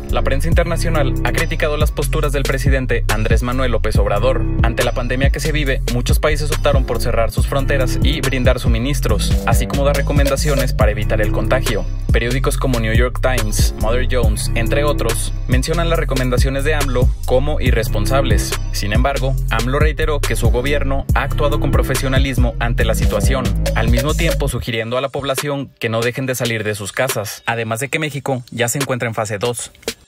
La prensa internacional ha criticado las posturas del presidente Andrés Manuel López Obrador. Ante la pandemia que se vive, muchos países optaron por cerrar sus fronteras y brindar suministros, así como dar recomendaciones para evitar el contagio. Periódicos como New York Times, Mother Jones, entre otros, mencionan las recomendaciones de AMLO como irresponsables. Sin embargo, AMLO reiteró que su gobierno ha actuado con profesionalismo ante la situación, al mismo tiempo sugiriendo a la población que no dejen de salir de sus casas, además de que México ya se encuentra en fase 2.